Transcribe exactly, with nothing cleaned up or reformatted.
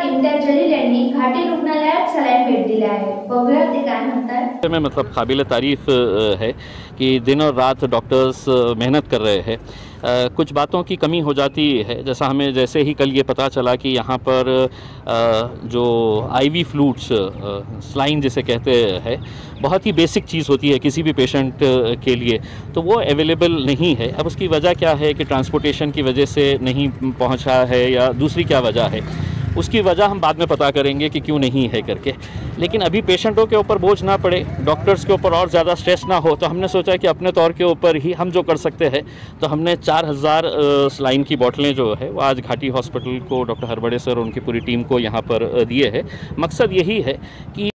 इम्तियाज जलील यांनी घाटी रुग्णालयात सलाईन भेट दिली आहे। बघूया ते काय म्हणतात। में मतलब काबिल तारीफ़ है कि दिन और रात डॉक्टर्स मेहनत कर रहे हैं। कुछ बातों की कमी हो जाती है, जैसा हमें जैसे ही कल ये पता चला कि यहाँ पर जो आईवी फ्लूइड्स स्लाइन जिसे कहते हैं, बहुत ही बेसिक चीज़ होती है किसी भी पेशेंट के लिए, तो वो अवेलेबल नहीं है। अब उसकी वजह क्या है कि ट्रांसपोर्टेशन की वजह से नहीं पहुँचा है या दूसरी क्या वजह है, उसकी वजह हम बाद में पता करेंगे कि क्यों नहीं है करके। लेकिन अभी पेशेंटों के ऊपर बोझ ना पड़े, डॉक्टर्स के ऊपर और ज़्यादा स्ट्रेस ना हो, तो हमने सोचा कि अपने तौर के ऊपर ही हम जो कर सकते हैं, तो हमने चार हज़ार सलाइन की बोतलें जो है वो आज घाटी हॉस्पिटल को डॉक्टर हरबड़े सर और उनकी पूरी टीम को यहाँ पर दिए हैं। मकसद यही है कि